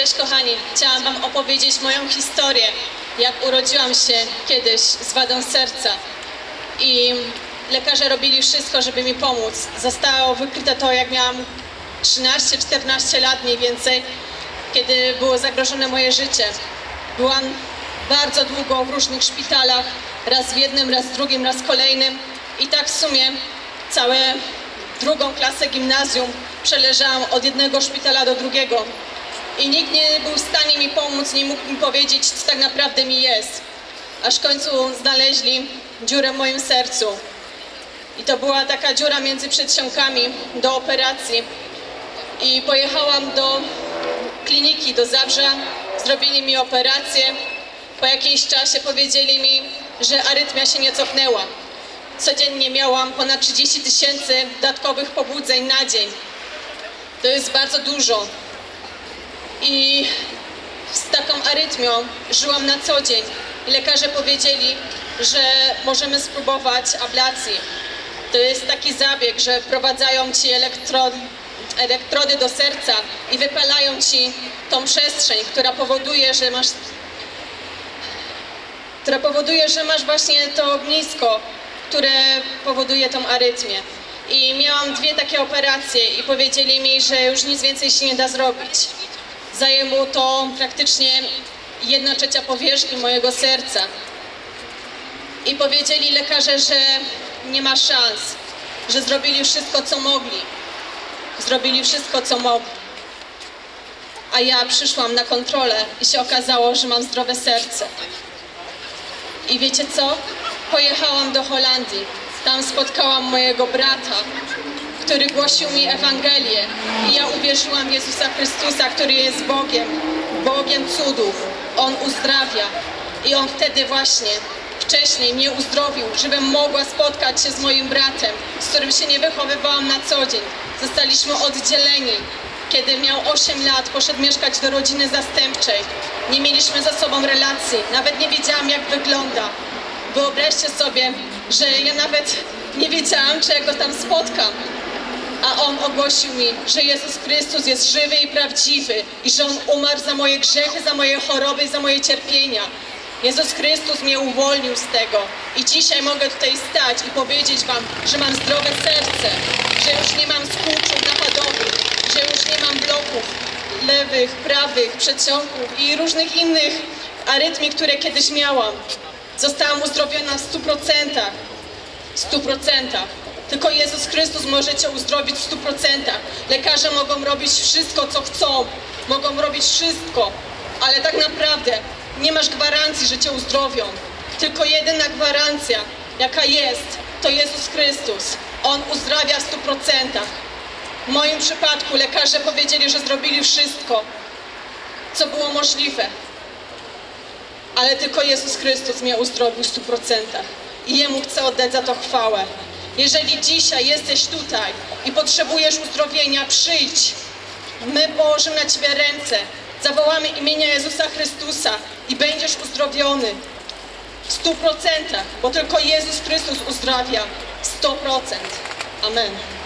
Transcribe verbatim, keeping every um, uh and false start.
Cześć kochani, chciałam wam opowiedzieć moją historię, jak urodziłam się kiedyś z wadą serca i lekarze robili wszystko, żeby mi pomóc. Zostało wykryte to, jak miałam trzynaście czternaście lat mniej więcej, kiedy było zagrożone moje życie. Byłam bardzo długo w różnych szpitalach, raz w jednym, raz w drugim, raz kolejnym i tak w sumie całą drugą klasę gimnazjum przeleżałam od jednego szpitala do drugiego. I nikt nie był w stanie mi pomóc, nie mógł mi powiedzieć, co tak naprawdę mi jest. Aż w końcu znaleźli dziurę w moim sercu. I to była taka dziura między przedsionkami do operacji. I pojechałam do kliniki, do Zabrza, zrobili mi operację. Po jakimś czasie powiedzieli mi, że arytmia się nie cofnęła. Codziennie miałam ponad trzydzieści tysięcy dodatkowych pobudzeń na dzień. To jest bardzo dużo. I z taką arytmią żyłam na co dzień. I lekarze powiedzieli, że możemy spróbować ablacji. To jest taki zabieg, że wprowadzają ci elektrody, elektrody do serca i wypalają ci tą przestrzeń, która powoduje, że masz, która powoduje, że masz właśnie to ognisko, które powoduje tą arytmię. I miałam dwie takie operacje i powiedzieli mi, że już nic więcej się nie da zrobić. Zajęło to praktycznie jedna trzecia powierzchni mojego serca. I powiedzieli lekarze, że nie ma szans, że zrobili wszystko, co mogli. Zrobili wszystko, co mogli. A ja przyszłam na kontrolę i się okazało, że mam zdrowe serce. I wiecie co? Pojechałam do Holandii. Tam spotkałam mojego brata, który głosił mi Ewangelię. I ja uwierzyłam w Jezusa Chrystusa, który jest Bogiem, Bogiem cudów. On uzdrawia. I On wtedy właśnie, wcześniej mnie uzdrowił, żebym mogła spotkać się z moim bratem, z którym się nie wychowywałam na co dzień. Zostaliśmy oddzieleni. Kiedy miał osiem lat, poszedł mieszkać do rodziny zastępczej. Nie mieliśmy ze sobą relacji. Nawet nie wiedziałam, jak wygląda. Wyobraźcie sobie, że ja nawet nie wiedziałam, czy ja go tam spotkam. A On ogłosił mi, że Jezus Chrystus jest żywy i prawdziwy i że On umarł za moje grzechy, za moje choroby i za moje cierpienia. Jezus Chrystus mnie uwolnił z tego. I dzisiaj mogę tutaj stać i powiedzieć wam, że mam zdrowe serce, że już nie mam skurczów napadowych, że już nie mam bloków lewych, prawych, przedsionków i różnych innych arytmii, które kiedyś miałam. Zostałam uzdrowiona w stu procentach. W stu procentach. Tylko Jezus Chrystus może cię uzdrowić w stu procentach. Lekarze mogą robić wszystko, co chcą. Mogą robić wszystko. Ale tak naprawdę nie masz gwarancji, że cię uzdrowią. Tylko jedyna gwarancja, jaka jest, to Jezus Chrystus. On uzdrawia w stu procentach. W moim przypadku lekarze powiedzieli, że zrobili wszystko, co było możliwe. Ale tylko Jezus Chrystus mnie uzdrowił w stu procentach. I Jemu chcę oddać za to chwałę. Jeżeli dzisiaj jesteś tutaj i potrzebujesz uzdrowienia, przyjdź. My położymy na Ciebie ręce. Zawołamy imienia Jezusa Chrystusa i będziesz uzdrowiony w stu procentach, bo tylko Jezus Chrystus uzdrawia sto procent. Amen.